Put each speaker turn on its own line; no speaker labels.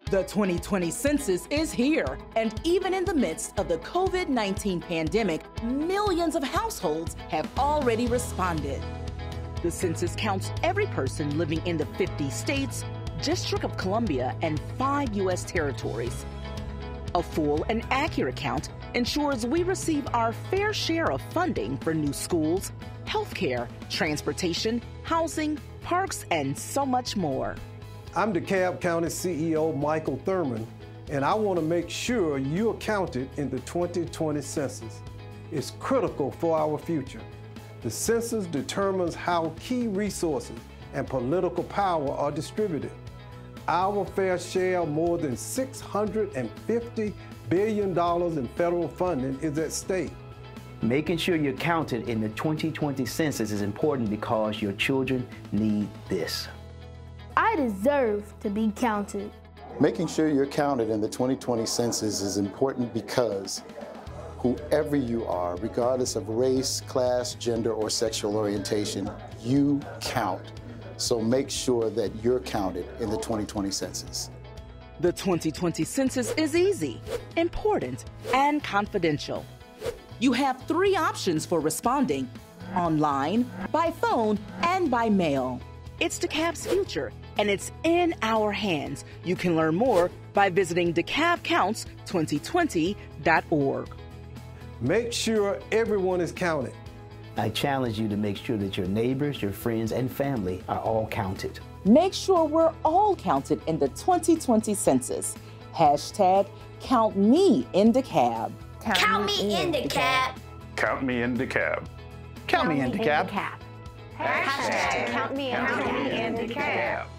The 2020 census is here, and even in the midst of the COVID-19 pandemic, millions of households have already responded. The census counts every person living in the 50 states, District of Columbia, and 5 U.S. territories. A full and accurate count ensures we receive our fair share of funding for new schools, healthcare, transportation, housing, parks, and so much more.
I'm DeKalb County CEO Michael Thurman, and I want to make sure you're counted in the 2020 census. It's critical for our future. The census determines how key resources and political power are distributed. Our fair share of more than $650 billion in federal funding is at stake.
Making sure you're counted in the 2020 census is important because your children need this.
I deserve to be counted.
Making sure you're counted in the 2020 census is important because whoever you are, regardless of race, class, gender, or sexual orientation, you count. So make sure that you're counted in the 2020 census.
The 2020 census is easy, important, and confidential. You have 3 options for responding: online, by phone, and by mail. It's DeKalb's future, and it's in our hands. You can learn more by visiting DeKalbCounts2020.org.
Make sure everyone is counted.
I challenge you to make sure that your neighbors, your friends, and family are all counted.
Make sure we're all counted in the 2020 census. Hashtag Count Me in DeKalb.
Count me in DeKalb.
Count me in DeKalb.
Count me in DeKalb.
Hashtag Count me in DeKalb.